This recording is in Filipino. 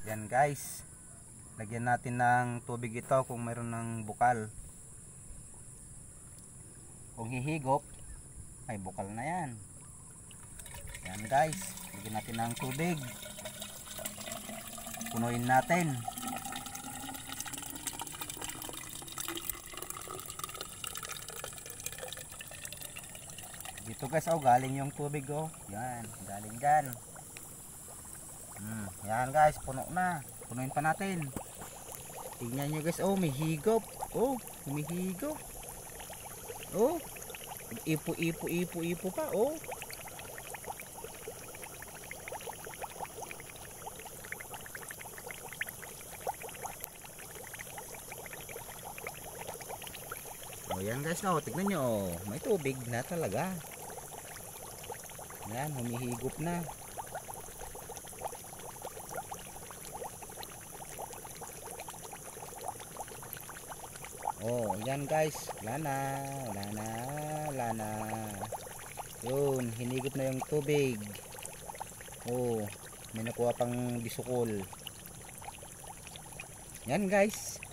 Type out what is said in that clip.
Yan guys, lagyan natin ng tubig ito kung mayroon ng bukal. Kung hihigop ay bukal na yan. Yan guys, lagyan natin ng tubig, punuin natin. Dito guys, galing yung tubig yan, galing dyan. Yan guys, puno na. Punuin pa natin. Tingnan nyo guys, may higop. Humihigop. Ipo pa. Yan guys, tignan nyo, may tubig na talaga. Yan, humihigop na. Yan guys, wala na. Yun, hinigop na yung tubig. May nakuha pang bisukol. Yan guys.